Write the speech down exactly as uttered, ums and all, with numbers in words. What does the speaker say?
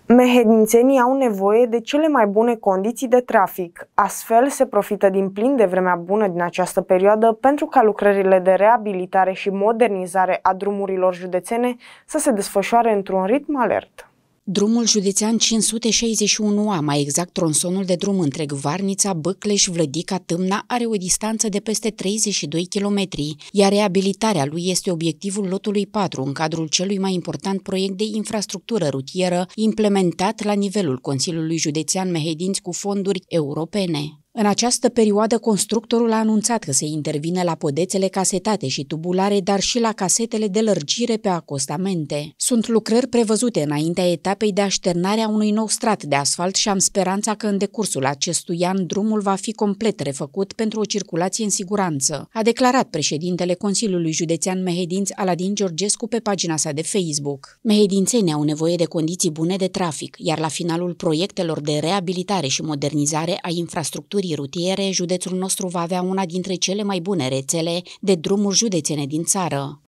Mehedințenii au nevoie de cele mai bune condiții de trafic. Astfel, se profită din plin de vremea bună din această perioadă pentru ca lucrările de reabilitare și modernizare a drumurilor județene să se desfășoare într-un ritm alert. Drumul județean cinci sute șaizeci și unu A, mai exact tronsonul de drum întreg Varnița, Bâcleș, Vlădica, Tâmna, are o distanță de peste treizeci și doi kilometri, iar reabilitarea lui este obiectivul lotului patru în cadrul celui mai important proiect de infrastructură rutieră implementat la nivelul Consiliului Județean Mehedinți cu fonduri europene. În această perioadă, constructorul a anunțat că se intervine la podețele casetate și tubulare, dar și la casetele de lărgire pe acostamente. Sunt lucrări prevăzute înaintea etapei de așternare a unui nou strat de asfalt și am speranța că în decursul acestui an drumul va fi complet refăcut pentru o circulație în siguranță, a declarat președintele Consiliului Județean Mehedinți Aladin Georgescu pe pagina sa de Facebook. Mehedințenii au nevoie de condiții bune de trafic, iar la finalul proiectelor de reabilitare și modernizare a infrastructurii rutiere, județul nostru va avea una dintre cele mai bune rețele de drumuri județene din țară.